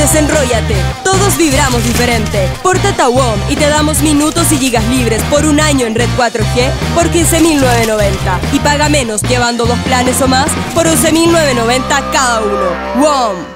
Desenróllate, todos vibramos diferente. Pórtate a WOM y te damos minutos y gigas libres por un año en red 4G por 15.990 y paga menos llevando 2 planes o más por 11.990 cada uno. WOM.